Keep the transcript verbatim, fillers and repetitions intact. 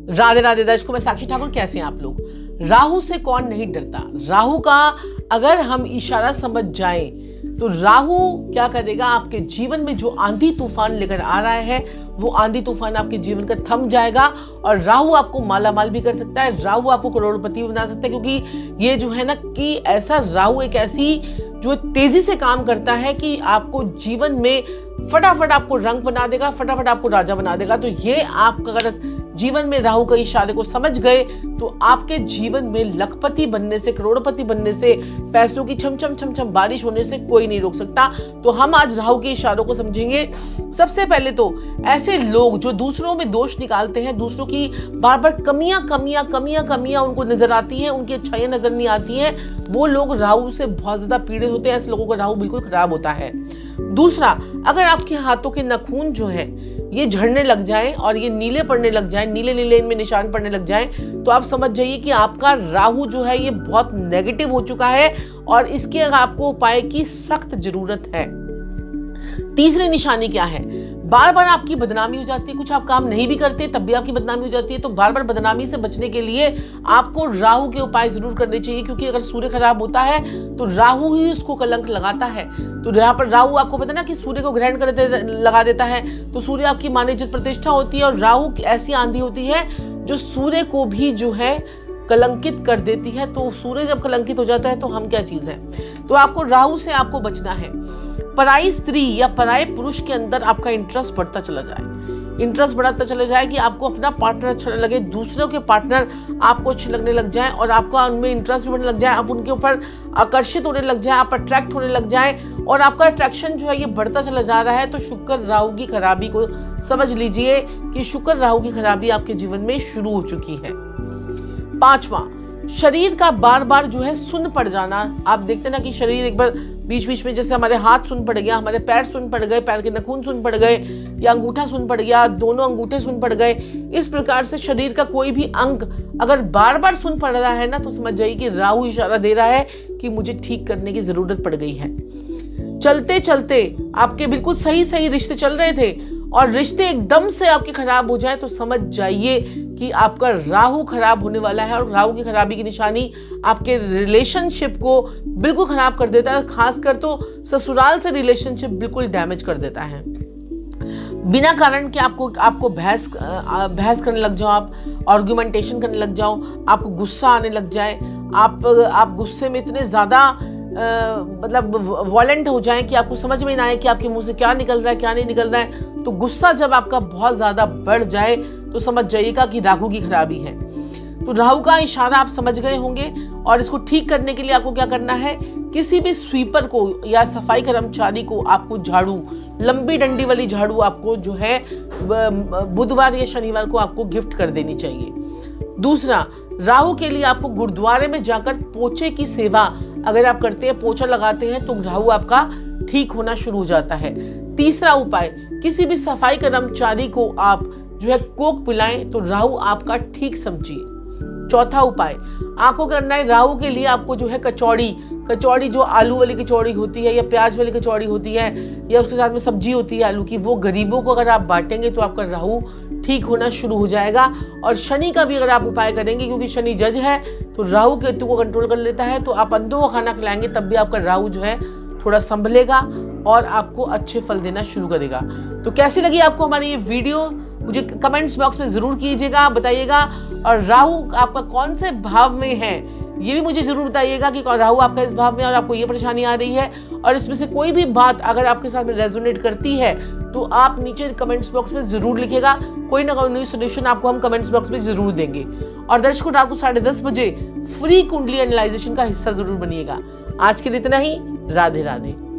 राधे राधे दर्शकों, मैं साक्षी ठाकुर। कैसे हैं आप लोग? राहु से कौन नहीं डरता। राहु का अगर हम इशारा समझ जाएं तो राहु क्या करेगा, आपके जीवन में जो आंधी तूफान लेकर आ रहा है वो आंधी तूफान आपके जीवन का थम जाएगा। और राहु आपको माला माल भी कर सकता है, राहु आपको करोड़पति भी बना सकता है, क्योंकि ये जो है ना कि ऐसा राहु एक ऐसी जो तेजी से काम करता है कि आपको जीवन में फटाफट आपको रंग बना देगा, फटाफट आपको राजा बना देगा। तो ये आप अगर जीवन में राहु के इशारे को समझ गए तो आपके जीवन में लखपति बनने से, करोड़पति बनने से, पैसों की छम छम छम छम बारिश होने से कोई नहीं रोक सकता। तो हम आज राहु के इशारों को समझेंगे। सबसे पहले तो ऐसे लोग जो दूसरों में दोष निकालते हैं, दूसरों की बार बार कमियां कमियां कमियां कमियां उनको नजर आती हैं, उनकी अच्छाइयां नजर नहीं आती हैं, वो लोग राहु से बहुत ज्यादा पीड़ित होते हैं। ऐसे लोगों का राहु बिल्कुल खराब होता है। दूसरा, अगर आपके हाथों के नाखून जो है ये झड़ने लग जाए और ये नीले पड़ने लग जाए, नीले नीले इनमें निशान पड़ने लग जाए, तो आप समझ जाइए कि आपका राहु जो है ये बहुत नेगेटिव हो चुका है और इसके आपको उपाय की सख्त जरूरत है। तीसरी निशानी क्या है? बार बार आपकी बदनामी हो जाती है, कुछ आप काम नहीं भी करते तब भी आपकी बदनामी हो जाती है। तो बार बार बदनामी से बचने के लिए आपको राहु के उपाय जरूर करने चाहिए, क्योंकि अगर सूर्य खराब होता है तो राहु ही उसको कलंक लगाता है। तो यहाँ पर राहु आपको पता ना कि सूर्य को ग्रहण कर दे, लगा देता है, तो सूर्य आपकी मान इज्जत प्रतिष्ठा होती है। और राहु ऐसी आंधी होती है जो सूर्य को भी जो है कलंकित कर देती है। तो सूर्य जब कलंकित हो जाता है तो हम क्या चीज है। तो आपको राहु से आपको बचना है। पराई स्त्री या पराये पुरुष के अंदर आपका इंटरेस्ट बढ़ता चला जाए, इंटरेस्ट बढ़ाता चला जाए कि आपको अपना पार्टनर अच्छा लगे, दूसरों के पार्टनर आपको अच्छे लगने लग जाए और आपका उनमें इंटरेस्ट भी बढ़ने लग जाए, आप उनके ऊपर आकर्षित होने लग जाए, आप अट्रैक्ट होने लग जाए और आपका अट्रैक्शन जो है ये बढ़ता चला जा रहा है। तो शुक्र राहु की खराबी को समझ लीजिए कि शुक्र राहु की खराबी आपके जीवन में शुरू हो चुकी है। पांचवा, शरीर का बार बार जो है सुन्न पड़ जाना। आप देखते ना कि शरीर एक बार बीच बीच में, जैसे हमारे हाथ सुन्न पड़ गया, हमारे पैर सुन्न पड़ गए, पैर के नाखून सुन्न पड़ गए, या अंगूठा सुन्न पड़ गया, दोनों अंगूठे सुन्न पड़ गए। इस प्रकार से शरीर का कोई भी अंग अगर बार बार सुन्न पड़ रहा है ना तो समझ जाइए कि राहु इशारा दे रहा है कि मुझे ठीक करने की जरूरत पड़ गई है। चलते चलते आपके बिल्कुल सही सही रिश्ते चल रहे थे और रिश्ते एकदम से आपके खराब हो जाए तो समझ जाइए कि आपका राहु खराब होने वाला है। और राहु की खराबी की निशानी आपके रिलेशनशिप को बिल्कुल खराब कर देता है, खासकर तो ससुराल से रिलेशनशिप बिल्कुल डैमेज कर देता है। बिना कारण के आपको आपको बहस बहस करने लग जाओ, आप आर्गुमेंटेशन करने लग जाओ, आपको गुस्सा आने लग जाए, आप आप गुस्से में इतने ज़्यादा Uh, मतलब वॉलेंट हो जाएं कि आपको समझ में ना आए कि आपके मुंह से क्या निकल रहा है क्या नहीं निकल रहा है। तो गुस्सा जब आपका बहुत ज़्यादा बढ़ जाए तो समझ जाइएगा कि राहु की खराबी है। तो राहु का इशारा आप समझ गए होंगे और इसको ठीक करने के लिए आपको क्या करना है, किसी भी स्वीपर को या सफाई कर्मचारी को आपको झाड़ू, लंबी डंडी वाली झाड़ू आपको जो है बुधवार या शनिवार को आपको गिफ्ट कर देनी चाहिए। दूसरा, राहु के लिए आपको गुरुद्वारे में जाकर पोछे की सेवा अगर आप करते हैं, पोछा लगाते हैं, तो राहु आपका ठीक होना शुरू हो जाता है। तीसरा उपाय, किसी भी सफाई कर्मचारी को आप जो है कोक पिलाएं तो राहु आपका ठीक समझिए। चौथा उपाय आपको करना है, राहु के लिए आपको जो है कचौड़ी कचौड़ी जो आलू वाली कचौड़ी होती है या प्याज वाली कचौड़ी होती है या उसके साथ में सब्जी होती है आलू की, वो गरीबों को अगर आप बांटेंगे तो आपका राहु ठीक होना शुरू हो जाएगा। और शनि का भी अगर आप उपाय करेंगे, क्योंकि शनि जज है तो राहु केतु को कंट्रोल कर लेता है, तो आप अंधों को खाना खिलाएंगे तब भी आपका राहु जो है थोड़ा संभलेगा और आपको अच्छे फल देना शुरू करेगा। तो कैसी लगी आपको हमारी ये वीडियो, मुझे कमेंट्स बॉक्स में जरूर कीजिएगा, बताइएगा। और राहु आपका कौन से भाव में है ये भी मुझे जरूर बताइएगा कि राहु आपका इस भाव में और आपको ये परेशानी आ रही है। और इसमें से कोई भी बात अगर आपके साथ में रेजोनेट करती है तो आप नीचे कमेंट्स बॉक्स में जरूर लिखिएगा, कोई ना कोई सोल्यूशन आपको हम कमेंट्स बॉक्स में जरूर देंगे। और दर्शकों, रात को साढ़े दस बजे फ्री कुंडली एनालाइजेशन का हिस्सा जरूर बनिएगा। आज के लिए इतना ही। राधे राधे।